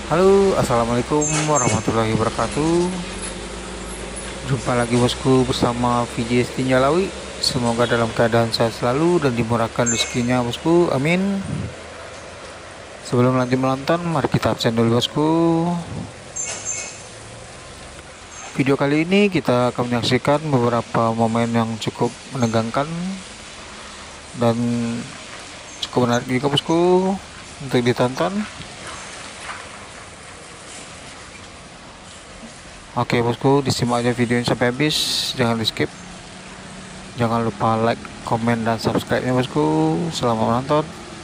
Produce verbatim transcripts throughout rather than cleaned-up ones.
Halo, assalamualaikum warahmatullahi wabarakatuh. Jumpa lagi bosku bersama V J Tinjalawi. Semoga dalam keadaan sehat selalu dan dimurahkan rezekinya bosku, amin. Sebelum lanjut menonton, mari kita absen dulu bosku. Video kali ini kita akan menyaksikan beberapa momen yang cukup menegangkan dan cukup menarik juga bosku untuk ditonton. Oke bosku, disimak aja videonya sampai habis, jangan di skip. Jangan lupa like, komen, dan subscribe nya bosku. Selamat menonton.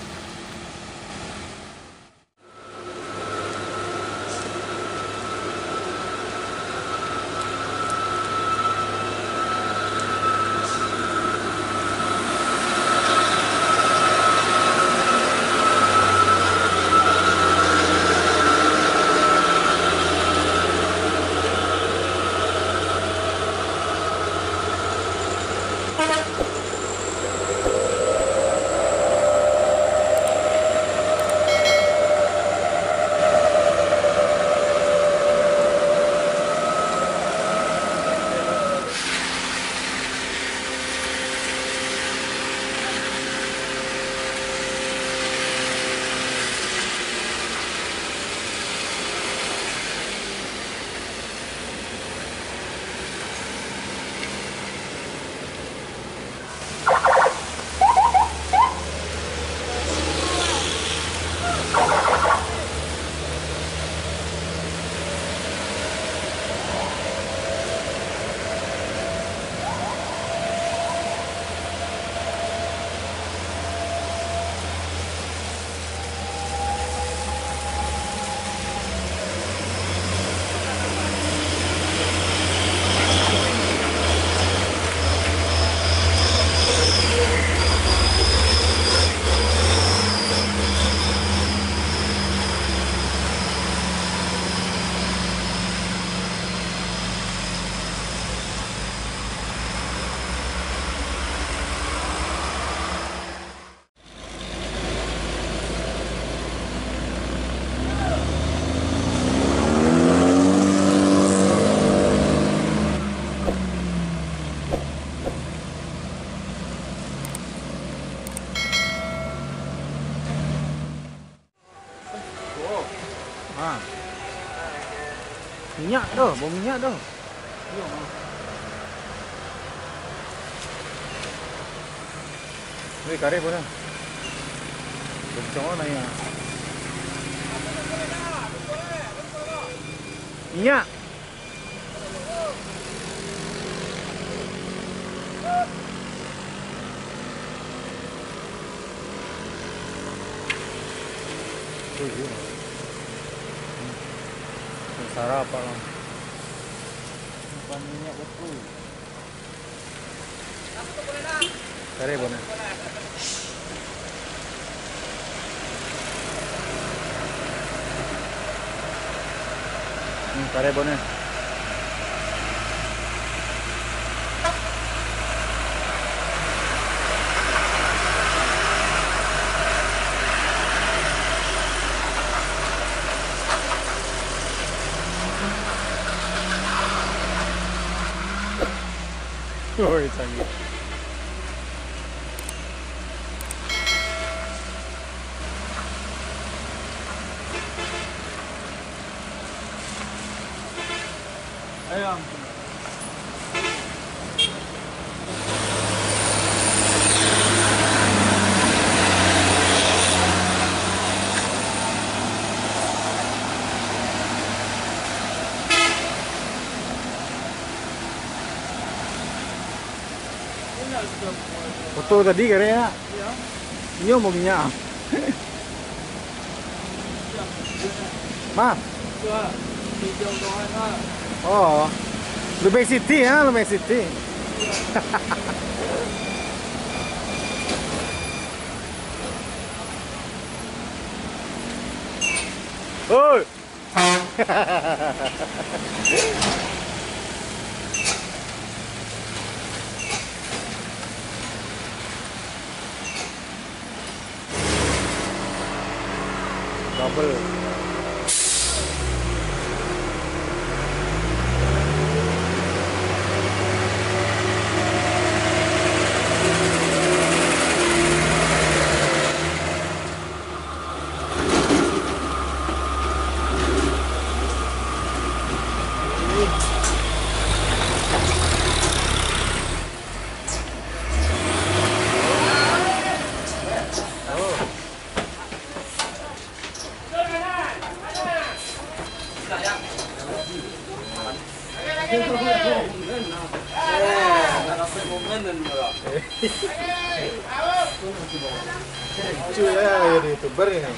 Ah, minyak dah, bau minyak dah. Wei, kare pun dah. Kencang lah naik. Minyak. Tuh, tuh. Sarap apa lah? Bukan minyak betul. Kare pun dah. Hmm, kare pun dah. Oi, canggih. Ayam. Betul tadi katanya. Iya. Ini mau minyak. Maaf. Oh. Lebih City ya, lebih City. Oi. Double. Lucu ya jadi youtuber ini.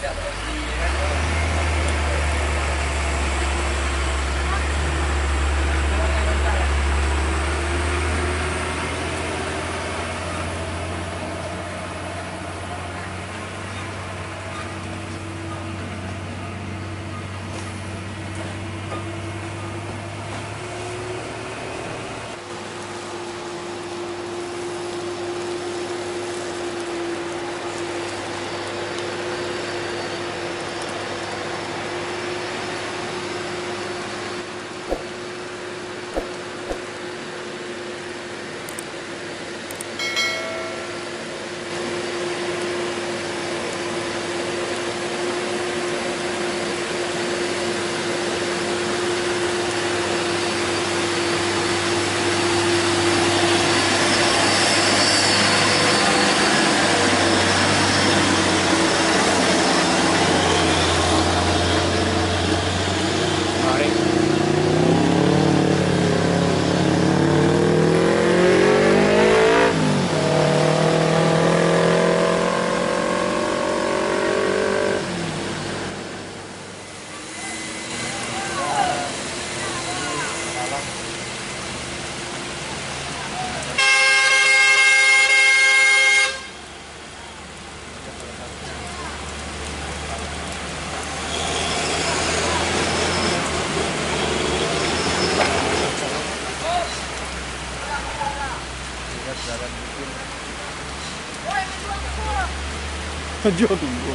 Jual tunggu.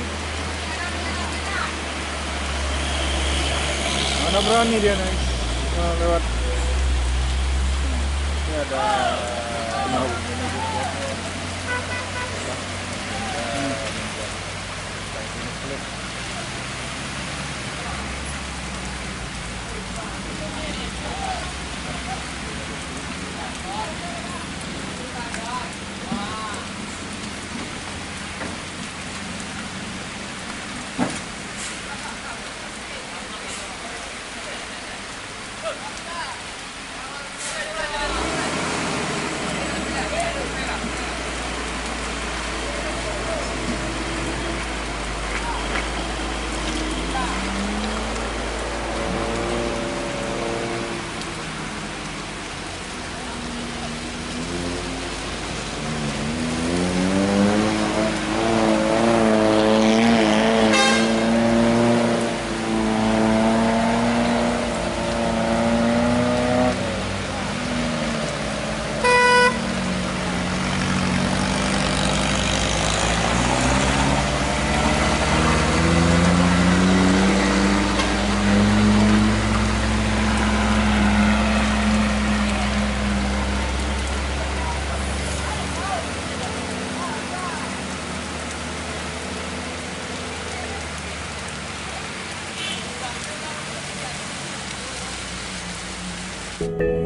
Mana berani dia naik uh, lewat. Ini ada mau you.